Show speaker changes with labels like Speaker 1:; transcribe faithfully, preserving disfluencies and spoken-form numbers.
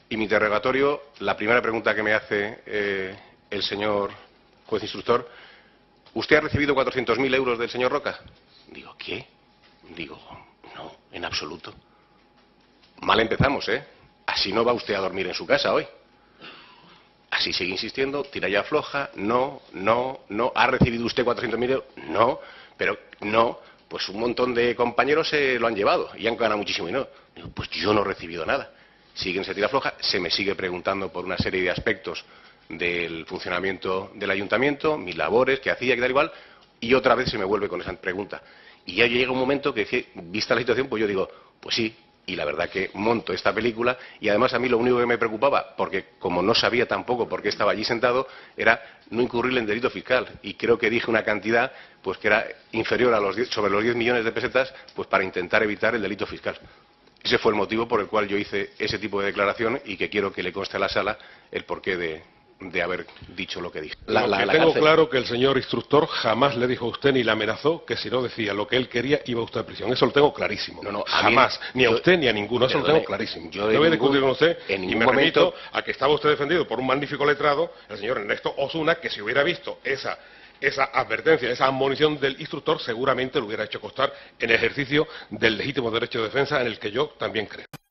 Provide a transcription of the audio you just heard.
Speaker 1: Y mi interrogatorio, la primera pregunta que me hace eh, el señor juez instructor: ¿usted ha recibido cuatrocientos mil euros del señor Roca? Digo, ¿qué? Digo, no, en absoluto. Mal empezamos, ¿eh? Así no va usted a dormir en su casa hoy. Así sigue insistiendo, tira ya floja, no, no, no. ¿Ha recibido usted cuatrocientos mil euros? No, pero no. Pues un montón de compañeros se lo han llevado y han ganado muchísimo dinero. Digo, pues yo no he recibido nada. Siguen se tira floja, se me sigue preguntando por una serie de aspectos del funcionamiento del ayuntamiento, mis labores, qué hacía, qué tal igual, y otra vez se me vuelve con esa pregunta. Y ya llega un momento que, vista la situación, pues yo digo, pues sí, y la verdad que monto esta película, y además a mí lo único que me preocupaba, porque como no sabía tampoco por qué estaba allí sentado, era no incurrir en delito fiscal, y creo que dije una cantidad pues que era inferior a los diez, sobre los diez millones de pesetas, pues para intentar evitar el delito fiscal. Ese fue el motivo por el cual yo hice ese tipo de declaración, y que quiero que le conste a la sala el porqué de... de haber dicho lo que dije.
Speaker 2: La, la, la tengo cárcel. Claro que el señor instructor jamás le dijo a usted ni le amenazó que si no decía lo que él quería iba usted a prisión. Eso lo tengo clarísimo.
Speaker 1: No, no,
Speaker 2: jamás.
Speaker 1: Mí,
Speaker 2: ni a
Speaker 1: yo,
Speaker 2: usted ni a ninguno. Eso perdone, lo tengo clarísimo.
Speaker 1: Yo
Speaker 2: no voy a discutir
Speaker 1: ningún,
Speaker 2: con usted
Speaker 1: en
Speaker 2: y me
Speaker 1: momento...
Speaker 2: remito a que estaba usted defendido por un magnífico letrado, el señor Ernesto Osuna, que si hubiera visto esa... esa advertencia, esa admonición del instructor, seguramente lo hubiera hecho constar en ejercicio del legítimo derecho de defensa en el que yo también creo.